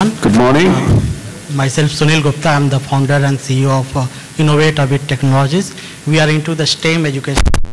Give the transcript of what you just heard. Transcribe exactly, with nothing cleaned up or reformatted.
Good morning. Uh, myself Sunil Gupta, I am the founder and C E O of uh, Innovate Abit Technologies. We are into the STEM education.